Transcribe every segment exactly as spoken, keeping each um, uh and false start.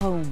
home.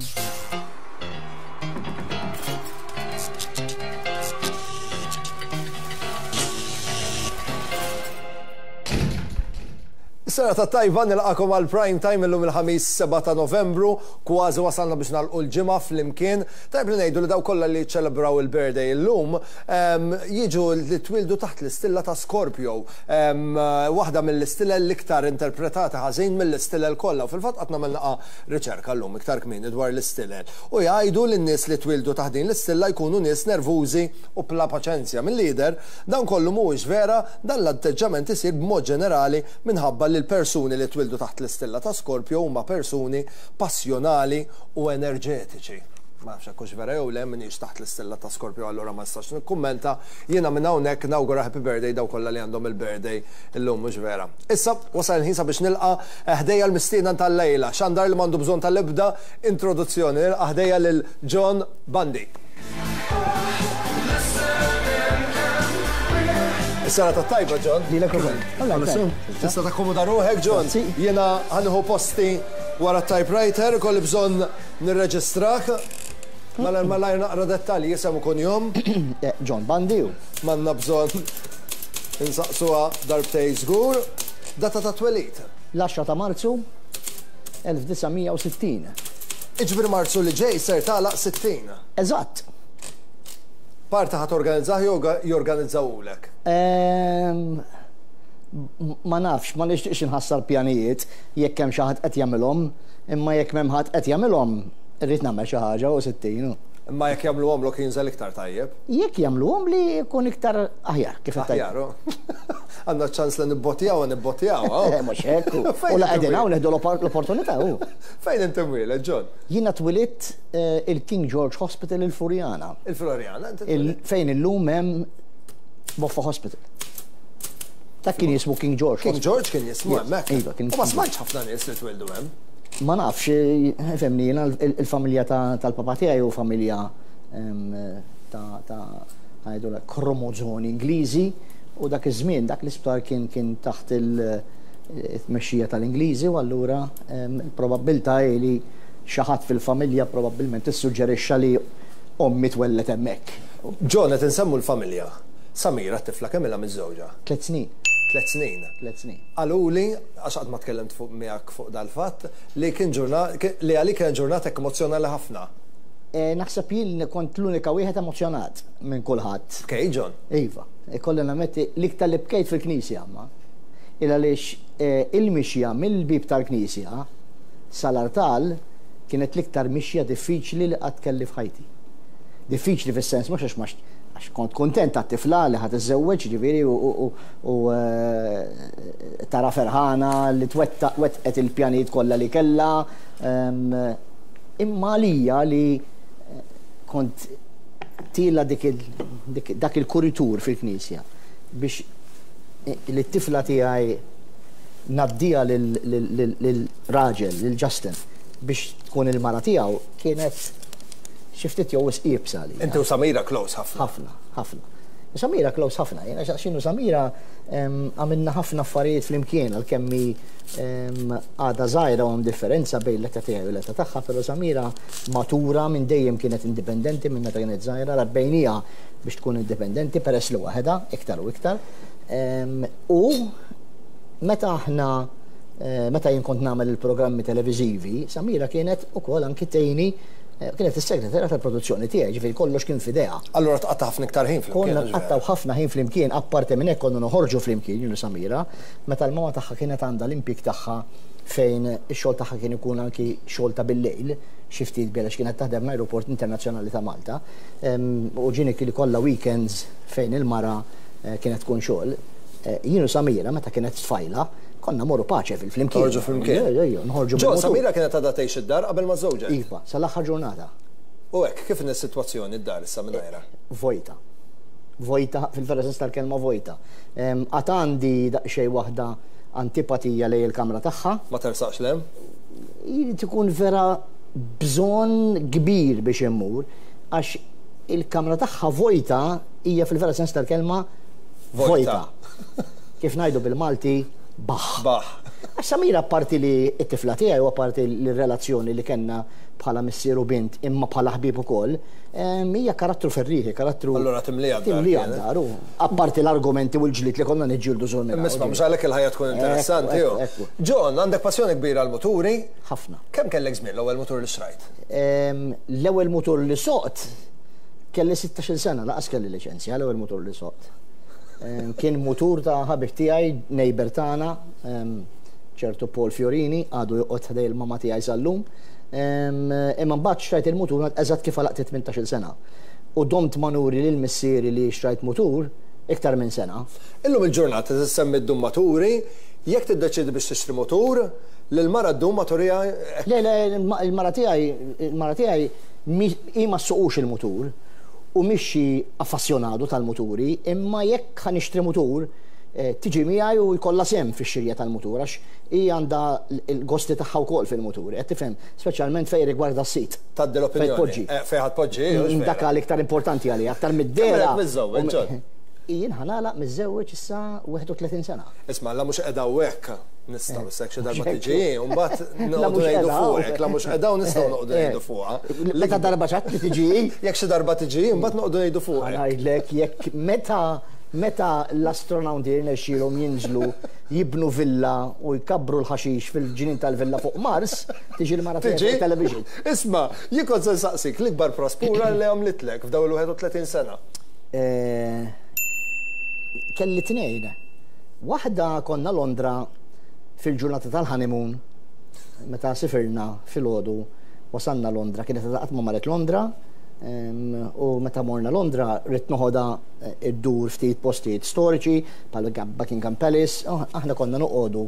Sera ta' tajba nilqakom għal prime time illum il-ħamis seba' ta' Novembru, kważi wasalna biex nagħlqu l-ġimgħa flimkien. Tajb li ngħidu li daw kollha li ċelebraw il-birthday illum jiġu li twildu taħt l-istilla ta' Scorpio. Waħda mill-istilla l-iktar interpretati ħażin mill-istillel kollha. U fil-fatt qatt nagħmel riċerka llum iktar kmieni dwar l-istillel. U jgħidu li n-nies li twildu taħt din l-istilla jkunu nies nervużi u bla paċenzja mill-lider. Dan kollu mhuwiex vera, dan l-atteġġament isir b'mod ġenerali minħabba li persuni li twildu taħt l-istilla ta' Scorpio huma persuni passjonali u enerġetiċi. Ma nafx hekk vera jew le minix taħt l-istilla ta' Scorpio allura ma nistax nikkummenta. Jiena minn hawnhekk nawgura happy birthday daw kollha li għandhom il-birthday illum mhux vera. Issa wasal il-ħin sabiex nilqa' ħdejja l-mistiedna tal-lejla. Xandar li m'għandu bżonn tal-ebda introduzzjoni. Nilqa' ħdejja lil John Bundy. Is-sena ta' tajba, John. Lilek ukoll. Tista' takkomoda ruħek, John. Jiena ħanħu posti wara typewriter, kolli bżonn nirreġistrah. Mela malajr naqra dettalji jisem ukun jom. John Bundy. Manna bżonn insaqsuha darbtej żgur. Data ta' twelid. L-għaxra ta' Marzu elf tisa' sittin. Iġbir Marzu li ġej ser tagħlaq sittin. Eżatt. Parta ħat organizzah jorganizzawulek? Ma nafx, ma nixtieqx inħassar pjanijiet jekk hemm xi ħadd qed jagħmilhom, imma jekk m'hemm ħadd qed jagħmilhom, irrid nagħmel xi ħaġa u sittin. Imma jekk jagħmluhom lok jinżel iktar tajjeb? Jekk jagħmluhom li jkun iktar aħjar kif qed aħjar. Għandna ċans li nibbotjaw u nibbotjaw. Mhux hekk. U la qegħdin hawn neħdu l-opportunità hu. Fejn inti mwieled, John? Jiena twilit il-King George Hospital il-Furjana. Il-Furjana? Fejn illum hemm Boffa Hospital. Dak kien jismu King George. King George kien jismu hemmhekk. Iva, kien. U ma smajtx ħafna nies li twildu hemm. Ma nafx, femni, jena il-familja tal-papa tiegħi u familja ta' kromozoni Ingliżi u dak iż-żmien dak l-isptar kien taħt il-tmexxija tal-Ingliżi u allura il-probabbiltà li xi ħadd fil-familja probabbilment tissuġġerixxa li ommi twellet hemmhekk. John qed insemmu l-familja. Samira t-tifla kemm ilha miż-żewġa? Tliet snin. Tlet snin. Tlet snin. Għaluli, għax qatt ma tkellimt fuq miegħek fuq dal-fatt, li kien ġurnata li għalik kien ġurnata emozjonali ħafna. Naħseb jien kont l-unika wieħed emozjonat minn kulħadd. Okej, John. Iva, ikolli nagħmetti l-iktar li bkejt fil-Knisja ma. Il għaliex il-mixja mill-bib tal-Knisja sal-artal kienet l-iktar mixja diffiċli li qatt kelli f'ħajti. Diffiċli fis-sens mhux għax ma għax kont kontent għat-tifla li ħat iż-żewweġ ġifieri u tara ferħana li twettqet il-pjanijiet kollha li kellha. Imma għalija li kont tila dak il-kuritur fil-Knisja biex li t-tifla tiegħi naddija lil-raġel, lil Justin, biex tkun il-mara tiegħu kienet xiftit jew isqibsa li. Inti u Samira close ħafna. Ħafna, ħafna. Samira close ħafna, jena xinu Samira għamilna ħafna affarijiet fl-imkien għal-kemmi għada żgħira u differenza bejn l-età tiegħi u l-età tagħha, però Samira matura minn dejjem kienet indipendenti minn meta kienet żgħira, rabbejnija biex tkun indipendenti peress li waħedha iktar u iktar. U meta aħna meta jien kont nagħmel il-programmi televiżivi, Samira kienet ukoll anki tgħinni kienet is-segretarja tal-produzzjoni tiegħi, ġifieri kollox kien f'idejha. Allura tqatta' ħafna iktar ħin flimkien. Konna nqattaw ħafna ħin flimkien, apparti minn hekk konna noħorġu flimkien jienu Samira, meta l-mama tagħha kienet għandha l-impik tagħha fejn ix-xogħol tagħha kien ikun anki xogħol ta' bil-lejl, xi ftit biex kienet taħdem l-Ajruport Internazzjonali ta' Malta, u ġieni kien ikollha weekends fejn il-mara kienet tkun xogħol. Jienu Samira meta kienet tfajla konna morru paċe fil-flimkien. Nħorġu flimkien. Nħorġu Ġo, Samira kienet għadha tgħix id-dar qabel ma żewġek. Iva, sal-aħħar ġurnata. U hekk kif in is-sitwazzjoni d-dar issa mingħajrha? Vojta. Vojta, fil-vera sens tal-kelma vojta. Għad għandi daqsxejn waħda antipatija lejn il-kamra tagħha. Ma tersaqx lem? Jrid ikun vera bżonn kbir biex immur għax il-kamra tagħha vojta hija fil-vera sens tal-kelma vojta. Kif ngħidu bil-Malti Baħ. Baħ. Samira apparti li t-tifla tiegħi u apparti l-relazzjoni li kellna bħala missieru bint imma bħala ħbib ukoll, hija karattru ferriħi, karattru. Allura timlija timlija daru. Apparti l-argumenti u l-ġlit li konna niġġieldu żur minn. Misma' mhux għalhekk il-ħajja tkun interessanti jew. John, għandek passjoni kbira għall-muturi? Ħafna. Kemm kellek żmien l-ewwel mutur li xtrajt? L-ewwel mutur li soqt kelli sittax-il sena, laqas kelli liċenzja l-ewwel mutur li soqt. Kien mutur ta' ħabib tiegħi nejber tagħna, ċertu Paul Fiorini, għadu joqgħod ħdej il-mama tiegħi sal-lum. Imma mbagħad xtrajt il-mutur eżatt kif għalaqt tmintax-il sena. U domt manuri lil missieri li xtrajt mutur iktar minn sena. Illum il-ġurnata tissemmi ddum maturi, jekk tiddeċidi biex tixtri mutur, lil-mara ddum maturija. Le, le, il-mara tiegħi, il-mara tiegħi hi ma ssuqux il-mutur u mixi affassjonadu tal-muturi, imma jekk ħan nixtri mutur, tiġi miegħi u jkollha sem fix-xirja tal-mutur għax hija għandha l-gosti tagħha wkoll fil-muturi, qed tifhem, speċjalment fejn rigwarda s-sit. Tgħaddi l-opinjoni. Fejn ħadd poġġi. Dak l-iktar importanti għalija, aktar mid-dera. Miżżewweġ, John. Jien ħanala miżżewweġ issa wieħed u tletin sena. Isma' la mhux qiegħda hekk. Nistgħu issek xi darba tiġi, u mbagħad noqogħdu ngħidu fuq, la mhux qiegħda u nistgħu noqogħdu ngħidu fuqha. Meta darba ċatt tiġi? Jekk xi darba tiġi, mbagħad noqogħdu ngħidu fuq. Ngħidlek jekk meta meta l-astronauti nexxielhom jinżlu jibnu villa u jkabbru l-ħaxix fil-ġinien tal-villa fuq Mars, tiġi l-mara tiġi television. Isma' jikun se saqsik l-ikbar prospura li għamlitlek f'daw il-wieħed u tletin sena. Kelli tnejn. Waħda konna Londra fil-ġurnata tal-honeymoon, meta sifirna fil-ħodu, wasanna Londra, kienet qatt ma marret Londra, u meta morna Londra rrid noħodha id-dur ftit postijiet storiċi bħal Buckingham Palace, aħna konna noqogħdu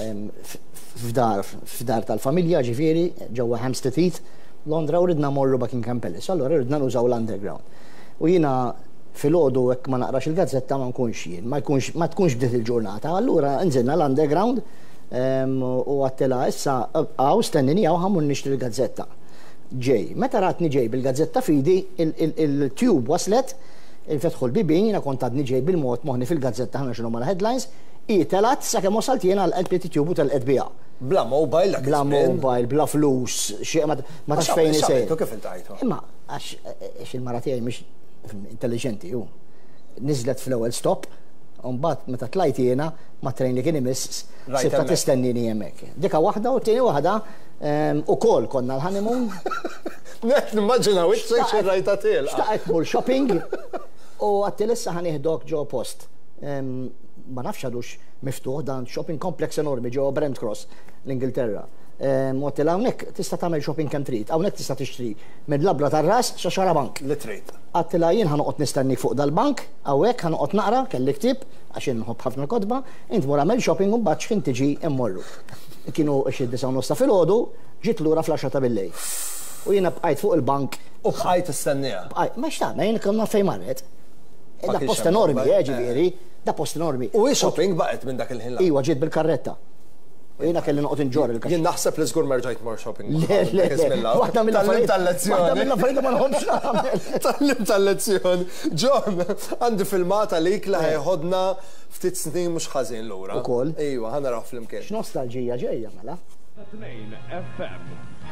f'dar f'dar tal-familja ġifieri ġewwa Hampstead Heath, Londra, u ridna morru Buckingham Palace, allura ridna nużaw l-underground. U jiena fil-ħodu hekk ma naqrax il-gazzetta ma nkunx jien, ma tkunx bdiet il-ġurnata, allura nżilna l-underground u għattela issa għaw stennini għaw ħamur nixtri l-gazzetta. Ġej, meta ratni ġej bil-gazzetta fidi, il-tube waslet, il-fetħu l-bibin, jina kontadni ġej bil-mod moħni fil-gazzetta ħana xinu ma headlines, i telat sa' kem wasalt jena l-L P tube u tal-edbija. Bla mobile, bla mobile, bla flus, xie ma tax fejn isej. Kif intajtu? Imma, għax il-mara tiegħi mhix intelligenti ju. Nizlet fl-ewwel stop, Umbat, meta tlajt jena, ma trejn li kien imiss, sibta tistennini jemmek. Dika wahda u t-tini wahda, u kol konna l-honeymoon. Net, nimmaġina, wiċċek xerrajta til. Xtaqet mur shopping, u għattilissa ħaniħdok ġo post. Ma nafx għadux miftuħ dan shopping complex enormi ġo Brent Cross, l-Ingilterra. Mottila għawnek tista tamel shopping kan trid, għawnek tista tixtri mid-labra tar-ras xaxara bank. Li trid. Għattila jien ħanoqot nistenni fuq dal-bank, għawek ħanoqot naqra, kelli ktib, għaxin nħobb ħafna kodba, int mur għamel shopping un baċ fin tiġi immorru. Kienu xid disa nosta fil-ħodu, ġit l-ura flasġa ta' billej. U jiena bqajt fuq il-bank. U bqajt istennija. Bqajt, ma xtaqna, jien konna fej marret. Da post enormi, ġifieri, da post enormi. U shopping baqet minn dak il-ħin. Iwa, ġiet bil-karretta. Jena kelli noqgħod inġor il-kaxxa. Jien naħseb li żgur merġajt mar shopping. Le, le, waħda mill-affarijiet. Waħda mill-affarijiet ma nħobbx nagħmel. Tallim tal-lezzjoni. John, għandi filmata lik li ħodna ftit snin mhux ħażin lura. Ukoll. Ejwa, ħa naraw flimkien. X'nostalġija ġejja mela. F M.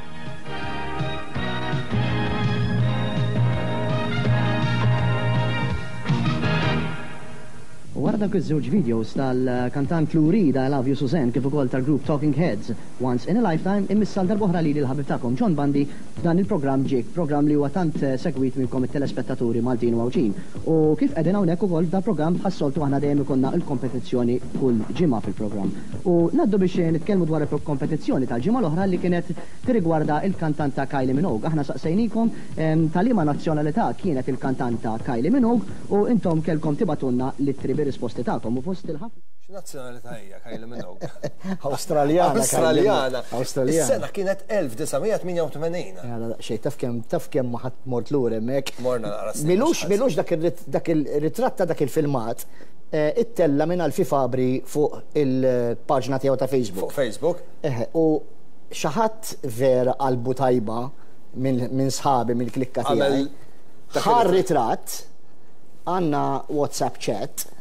U wara dak iż-żewġ videos tal-kantant Lou Reed, I Love You Suzanne, kif ukoll tal-grupp Talking Heads, Once in a Lifetime, immissal darbohra li l-ħabib tagħkom John Bandi f'dan il-programm ġik, programm li huwa tant segwit minnkom it-telespettaturi Maltin u Għawċin. U kif qegħdin hawnhekk ukoll f'dan programm ħassoltu aħna dejjem ikollna l-kompetizzjoni kull ġimgħa fil-programm. U naddu biex nitkellmu dwar il-kompetizzjoni tal-ġimgħa l-oħra li kienet tirrigwarda il-kantanta Kylie Minogue. Aħna saqsejnikom tal-liema nazzjonalità kienet il-kantanta Kylie Minogue u intom kellkom tibatunna l-tribi risposti tagħkom u fost il-ħafna. X'nazzjonalità hija Kylie Minogue? Awstraljana. Awstraljana. Awstraljana. Is-sena kienet elf tisgħemija tminja u tmenin. Xejn taf kemm taf kemm ma ħadd mort lur hemmhekk. Morna naqra snin. Milux milux dak il-ritratt ta' dak il-filmat ittella minn Alfi Fabri fuq il-paġna tiegħu ta' Facebook. Fuq Facebook? U xi ħadd vera qalbu tajba minn sħabi mill-klikka tiegħi. Ħar ritratt għandna WhatsApp chat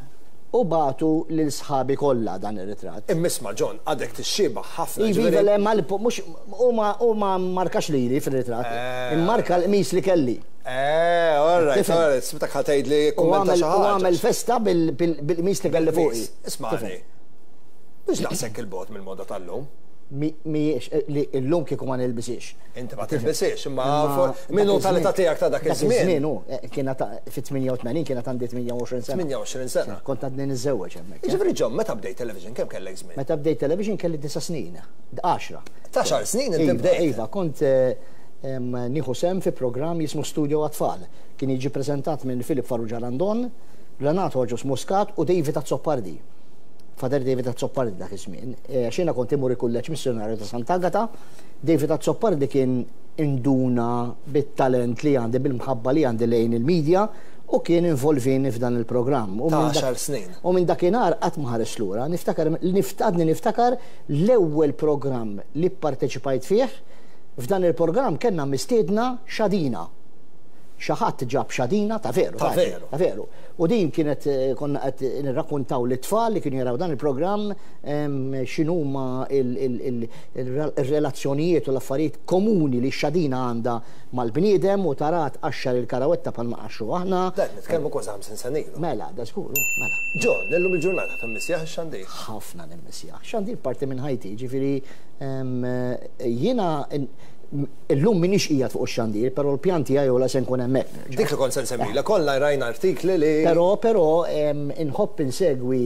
u batu lil sħabi kollha dan ir-ritratt. Immisma John, għadek tixxiba ħafna. Ivi velem mhux huma markax lili fir-ritratt, immarka l-qmis li kelli. Eh, all right, all right, sibtak ħatejd li kummenta xi ħaġa. U għamel festa bil-qmis li kelli fuqi. Ismani. Biex naqsek il-bot mill-moda tal-lum. Miex li l-lum kieku ma nilbisix. Inti ma tilbisix, imma minnu tal-età tiegħek ta' dak iż-żmien. Kienet fit-tminja-tmenin kienet għandi tminja u għoxrin sena. tminja u għoxrin sena. Kont għadni niżewweġ hemmhekk. Ġifri John, meta bdejt television kemm kellek żmien? Meta bdejt television kelli disa snin, għaxra. Ta' xar snin inti bdejt. Iva, kont nieħu sem fi programm jismu Studio Għatfall. Kien jiġi preżentat minn Filip Farrugia Randon, Renato Ġus Muscat u David Azzoppardi. Fader David Azzoppardi dak iż-żmien. Xina kont imur il-kulleġġ missjonarju ta' Sant'Agata, David Azzoppardi kien induna bit-talent li għandi bil-mħabba li għandi lejn il-medja u kien involvini f'dan il-programm. Ta' għaxar snin. U minn dakinhar qatt ma ħares lura, niftakar niftadni niftakar l-ewwel programm li pparteċipajt fih f'dan il-programm kellna mistiedna Xadina. Xaħat ġab Xadina ta' veru. Ta' veru. Ta' veru. U din kienet konna qed nirrakkuntaw l-tfal li kienu jaraw dan il-programm x'inhuma il-relazzjonijiet u l-affarijiet komuni li Xadina għandha mal-bniedem u tarat għaxxar il-karawetta bħalma għaxxu aħna. Dan nitkellmu kważi ħamsin sena ilu. Mela, da żgur, mela. John, illum il-ġurnata timmissjaħ ix-xandir. Ħafna nimmissjaħ. Xandir parti minn ħajti, ġifieri jiena illum minix qiegħed fuq ix-xandir, però l-pjanti għaj la se nkun hemmhekk. Dik li kont se nsemmila, kollha rajna artikli li. Però però inħobb insegwi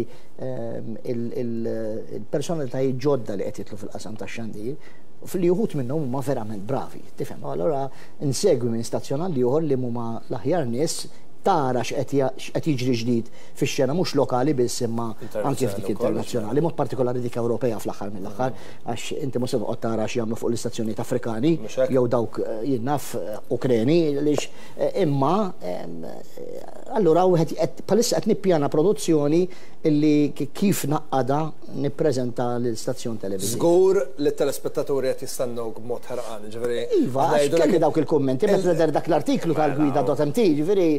il-personalitajiet ġodda li qed jitlu fil-qasam tax-xandir, fil-li uħut minnhom huma verament bravi, tifhem. Allora insegwi minn stazzjonal li ieħor li huma l-aħjar nies tara x'qed jiġri ġdid fix-xena mhux lokali biss imma anke f'dik internazzjonali, mod partikolari dik Ewropea fl-aħħar mill-aħħar għax inti mhux se toqgħod tara x'jagħmlu fuq l-istazzjonijiet Afrikani jew dawk jien naf Ukreni għaliex imma allura wieħed bħalissa qed nippjana produzzjoni illi kif naqqada nippreżenta l-istazzjon televiżjoni. Żgur li t-telespettaturi qed jistennew b'mod ħerqan, ġifieri. Iva, kelli dawk il-kummenti meta dak l-artiklu tal-gwida dot M T, ġifieri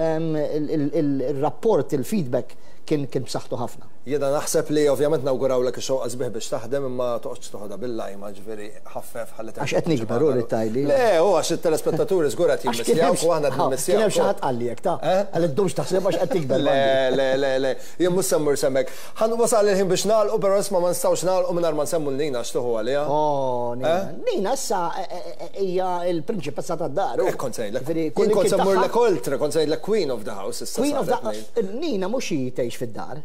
il-rapport, il-feedback kien kien b'saħħtu ħafna. Jiena naħseb li ovvjament nawguraw lek ix-xogħol qasbih biex taħdem imma toqgħodx toħodha bil-lajma ġifieri ħaffef ħalli Għax qed nikber hu li Le, hu għax it-telespettaturi żgur qed jimmissjaw u aħna qed nimmissjaw. Kien hemm xi ħadd qal jek ta' għal iddumx taħseb għax qed tikber. Le, le, le, le, jien mhux semmur semmek. Ħan wasal il-ħin biex nagħlqu però isma' ma nistgħux nagħlqu mingħajr ma nsemmu l-Nina x'tuħu għaliha. Oh, Nina. Nina issa hija l-prinċipessa tad-dar. Kont ngħidlek. Kien kont semmurlek oltre, kont ngħidlek Queen of the House issa. Queen of the House. Nina mhux hi tgħix fid-dar.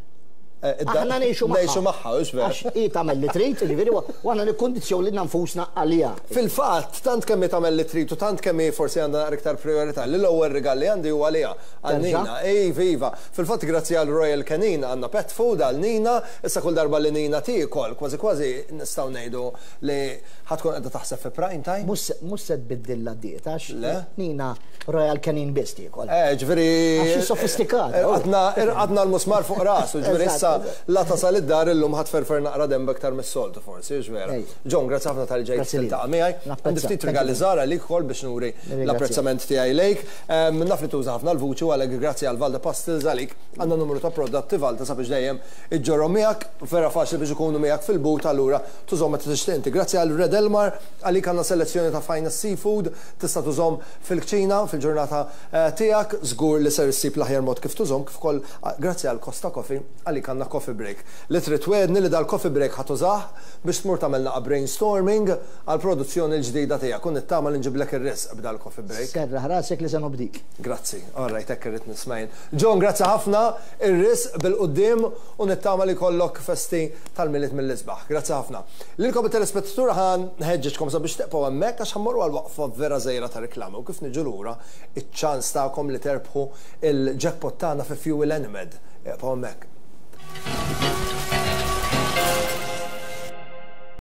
Aħna ngħixu magħha. Ngħixu magħha, mhux ver. Għax hi tagħmel li trid, jiġifieri u aħna nikkundizzjonilna nfusna għaliha. Fil-fatt, tant kemm tagħmel li trid u tant kemm forsi għandha iktar priorità li l-ewwel rigal li għandi huwa għaliha għal Nina. Iva, iva. Fil-fatt grazzi għal Royal Canin għandna pet food għal Nina, issa kull darba li Nina tiekol, kważi kważi nistgħu ngħidu li ħadkun qiegħda taħseb fi prime time. Mhux se tbiddilha d-dieta għax Nina Royal Canin biss tiekol. Eh, ġifieri. Għax sofistikat. Għadna l-musmar fuq rasu, ġifieri issa la tasal id-dar illum ħatferfer naqra demba aktar mis-soltu forsi, ġvera. John, grazzi ħafna tal-ġejt tiltaqa' miegħi. Għandi ftit rigali żgħar għalik ukoll biex nuri l-apprezzament tiegħi lejk. Naf li tuża ħafna l-vuċi u għalhekk grazzi għal Valda Pastils għalik għandna numru ta' prodotti Valda sabiex dejjem iġġorhom miegħek, vera faċli biex ikunu miegħek fil-but allura tużhom meta tixtieq inti. Grazzi għal Red Elmar għalik għandna selezzjoni ta' finest seafood tista' tużhom fil-kċina fil-ġurnata tiegħek, żgur li ser issib l-aħjar mod kif tużhom kif ukoll grazzi għal Costa Coffee għalik għandna coffee break. Li trid wedni li dal-coffee break ħatużah biex tmur tagħmel naqa' brainstorming għal produzzjoni l-ġdida tiegħek. Kun nittama li nġiblek ir-risq b'dal-coffee break. Serraħ rasek li se nobdik. Grazzi. All right, hekk irrid nismajn. John, grazzi ħafna ir-risq bil-qudiem u nittama li kollok festi tal-miliet mill-isbaħ. Grazzi ħafna. Lilkom it-telespettaturi ħan ħeġġeġkom sabiex teqgħu hemmhekk għax ħammorru għal waqfa vera żejra ta' riklama u kif niġu lura iċ-ċans tagħkom li terbħu il-jackpot tagħna fi Fuel Animed. Eqgħu hemmhekk.